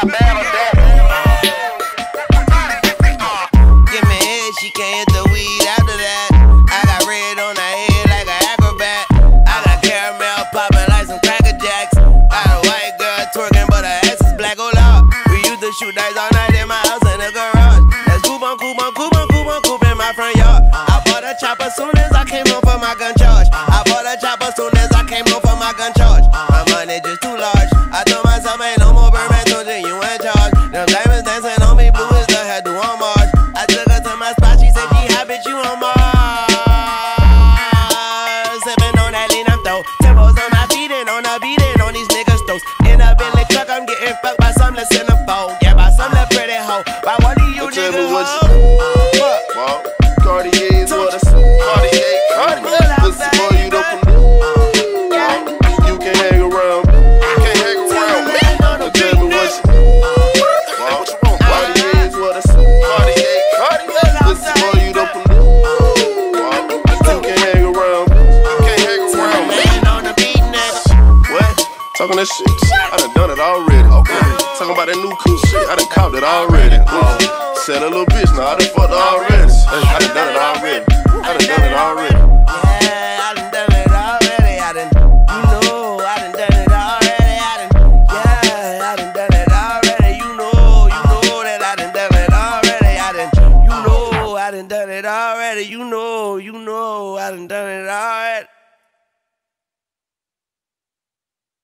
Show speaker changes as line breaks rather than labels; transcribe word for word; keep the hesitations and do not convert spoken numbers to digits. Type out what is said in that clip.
got bad on that.
Give me head, she can't hit the weed after that. I got red on her head like an acrobat. I got caramel popping like some Cracker Jacks. Got a white girl twerking, but her ass is black. Oh Lord, we used to shoot dice all night in my house in the garage. That's coupon, coupon, coupon, coupon, coupon in my front yard. I bought a chopper soon as I came home for my gun charge. I bought a chopper soon as I came home for my gun charge. My money just too large. I told myself ain't no more Birdman, told you you in charge. Them diamonds dancing on me, blue as the head do on Mars. I took her to my spot, she said she hot, bitch, you on Mars. Sipping on that lean, I'm throw. Tempos on my feet and on the beat and on these niggas' toes. In a Bentley truck, I'm getting fucked by some that's in the fold. Yeah, by some that pretty hoe. By one of you niggas, hoe.
Well, Cartier's what a Cartier, Cartier. Listen, boy, you don't do. You can hang around. You can't hang around. Now tell me what you. Well, Cartier's what a Cartier, Cartier. Listen, boy, you don't do. You can hang around. You can't hang around. What? Talking that shit. I done done it already. Okay. Talking about that new cool shit. I done copped it already. Said a little bitch, now I done fucked her already. I done done it already. I done done it already.